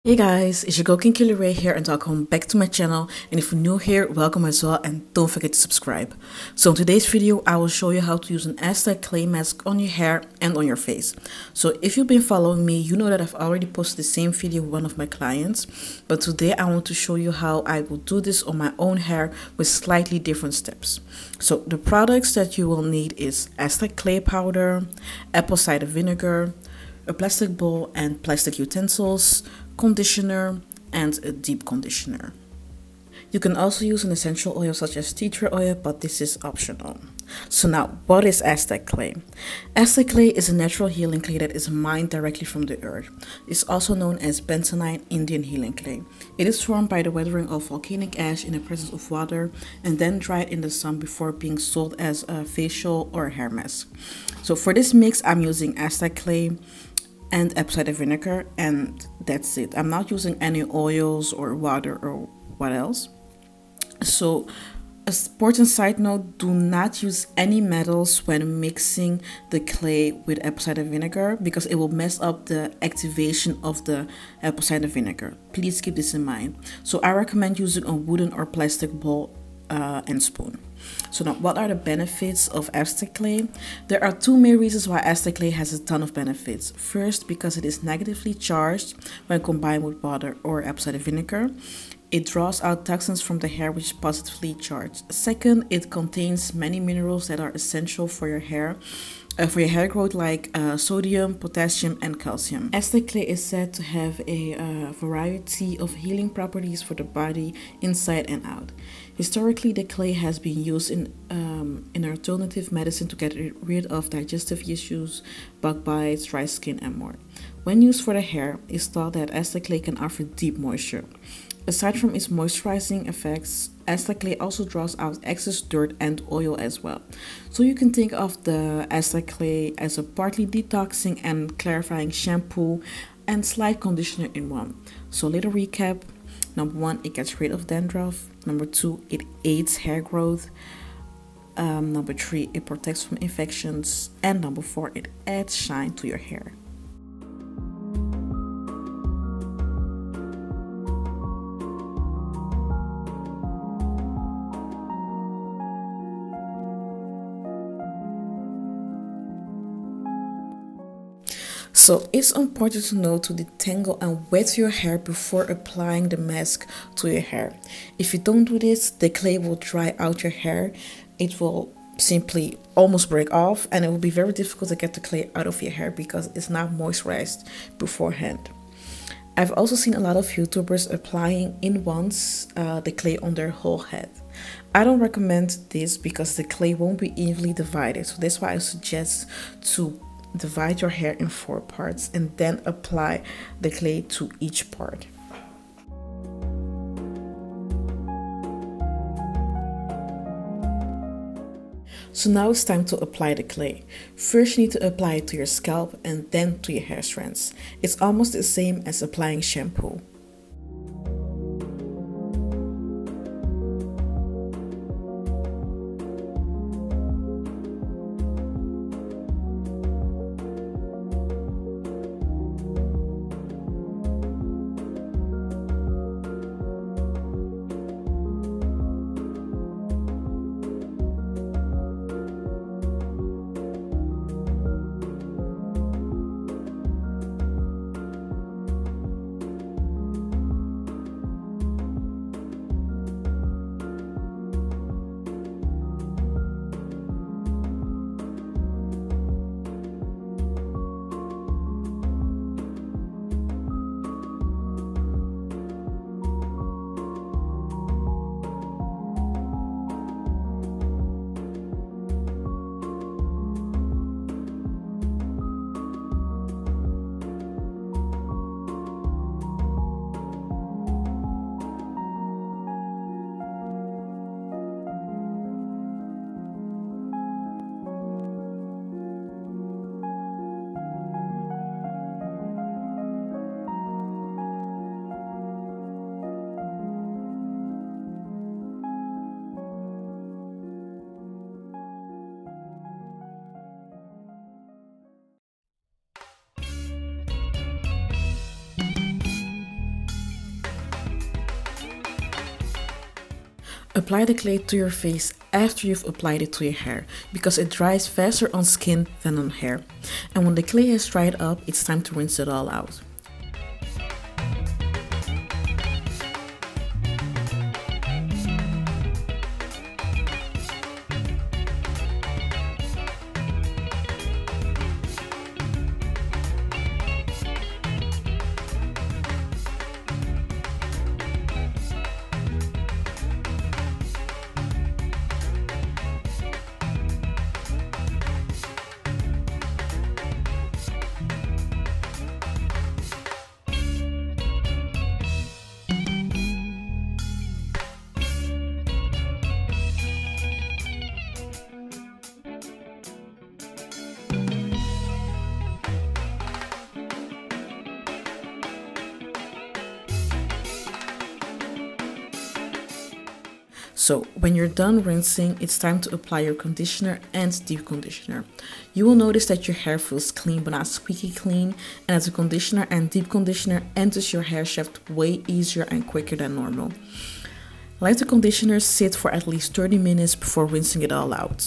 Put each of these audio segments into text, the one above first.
Hey guys, it's your girl Kinky Ray here and welcome back to my channel, and if you're new here, welcome as well and don't forget to subscribe. So in today's video, I will show you how to use an Aztec clay mask on your hair and on your face. So if you've been following me, you know that I've already posted the same video with one of my clients, but today I want to show you how I will do this on my own hair with slightly different steps. So the products that you will need is Aztec clay powder, apple cider vinegar, a plastic bowl and plastic utensils, conditioner, and a deep conditioner. You can also use an essential oil such as tea tree oil, but this is optional. So now, what is Aztec clay? Aztec clay is a natural healing clay that is mined directly from the earth. It's also known as bentonite Indian healing clay. It is formed by the weathering of volcanic ash in the presence of water and then dried in the sun before being sold as a facial or a hair mask. So for this mix, I'm using Aztec clay and apple cider vinegar, and that's it. I'm not using any oils or water or what else. So a important side note, do not use any metals when mixing the clay with apple cider vinegar because it will mess up the activation of the apple cider vinegar. Please keep this in mind. So I recommend using a wooden or plastic bowl and spoon. So now, what are the benefits of Aztec clay? There are two main reasons why Aztec clay has a ton of benefits. First, because it is negatively charged when combined with water or apple cider vinegar. It draws out toxins from the hair which is positively charged. Second, it contains many minerals that are essential for your hair growth, like sodium, potassium, and calcium. Aztec clay is said to have a variety of healing properties for the body, inside and out. Historically, the clay has been used in alternative medicine to get rid of digestive issues, bug bites, dry skin, and more. When used for the hair, it's thought that Aztec clay can offer deep moisture. Aside from its moisturizing effects, Aztec clay also draws out excess dirt and oil as well. So you can think of the Aztec clay as a partly detoxing and clarifying shampoo and slight conditioner in one. So little recap. Number one, it gets rid of dandruff. Number two, it aids hair growth. Number three, it protects from infections. And number four, it adds shine to your hair. So it's important to know to detangle and wet your hair before applying the mask to your hair. If you don't do this, the clay will dry out your hair. It will simply almost break off, and it will be very difficult to get the clay out of your hair because it's not moisturized beforehand. I've also seen a lot of YouTubers applying in once the clay on their whole head. I don't recommend this because the clay won't be evenly divided. So that's why I suggest to divide your hair in 4 parts and then apply the clay to each part. So now it's time to apply the clay. First you need to apply it to your scalp and then to your hair strands. It's almost the same as applying shampoo. Apply the clay to your face after you've applied it to your hair because it dries faster on skin than on hair. And when the clay has dried up, it's time to rinse it all out. So when you're done rinsing, it's time to apply your conditioner and deep conditioner. You will notice that your hair feels clean but not squeaky clean, and that the conditioner and deep conditioner enters your hair shaft way easier and quicker than normal. Let the conditioner sit for at least 30 minutes before rinsing it all out.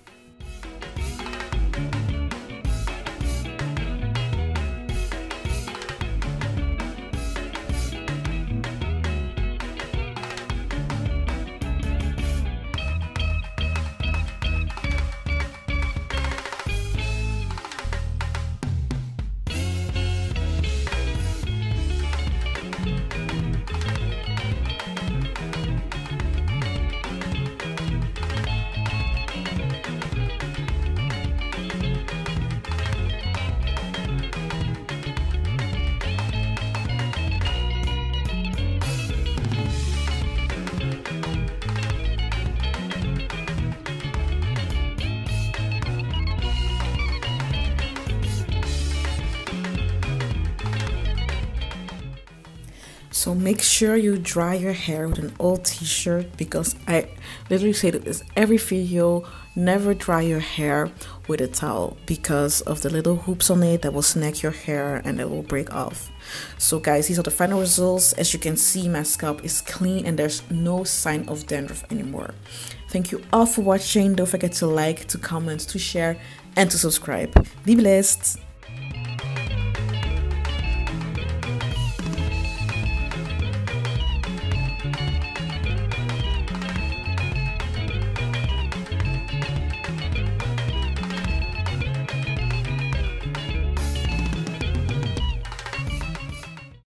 So make sure you dry your hair with an old t-shirt, because I literally say this every video, never dry your hair with a towel because of the little hoops on it that will snag your hair and it will break off. So guys, these are the final results. As you can see, my scalp is clean and there's no sign of dandruff anymore. Thank you all for watching. Don't forget to like, to comment, to share and to subscribe. Be blessed.